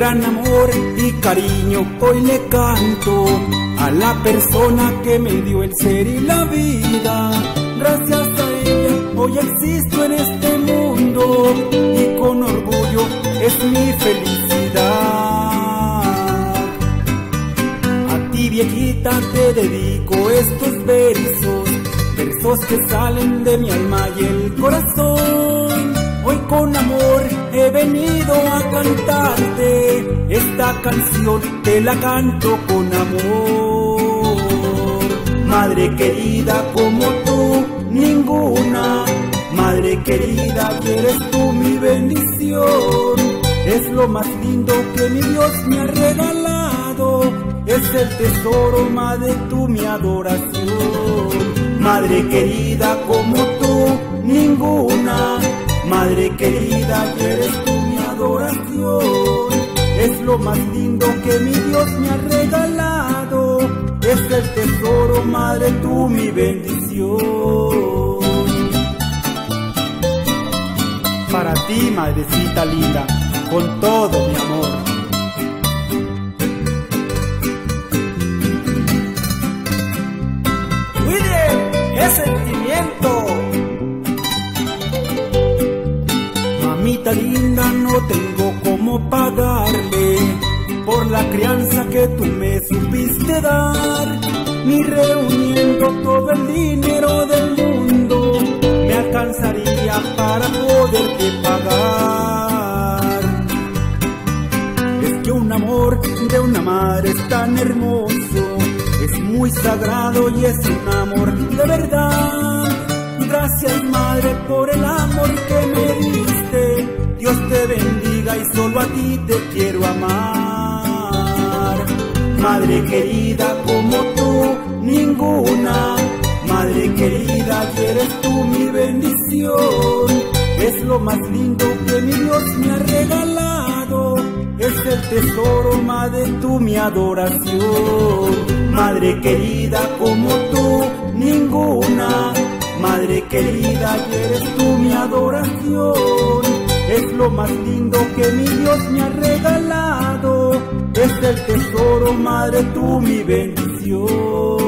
gran amor y cariño hoy le canto a la persona que me dio el ser y la vida. Gracias a ella hoy existo en este mundo y con orgullo es mi felicidad. A ti, viejita, te dedico estos versos, versos que salen de mi alma y el corazón. Hoy con amor he venido a cantarte esta canción, te la canto con amor. Madre querida, como tú, ninguna. Madre querida, eres tú mi bendición. Es lo más lindo que mi Dios me ha regalado. Es el tesoro, madre, tú mi adoración. Madre querida, como tú, ninguna. Madre querida, eres tú mi adoración. Es lo más lindo que mi Dios me ha regalado. Es el tesoro, madre, tú mi bendición. Para ti, madrecita linda, con todo mi amor. ¡Cuide el sentimiento! Mamita linda, no tengo cómo pagarle por la crianza que tú me supiste dar. Ni reuniendo todo el dinero del mundo me alcanzaría para poderte pagar. Es que un amor de una madre es tan hermoso, es muy sagrado y es un amor de verdad. Gracias, madre, por el amor que me diste. Dios te bendiga y solo a ti te quiero amar. Madre querida, como tú, ninguna. Madre querida, eres tú mi bendición. Es lo más lindo que mi Dios me ha regalado. Es el tesoro, madre, tú mi adoración. Madre querida, como tú, ninguna. Madre querida, eres tú mi adoración. Es lo más lindo que mi Dios me ha regalado. Es el tesoro, madre, tú mi bendición.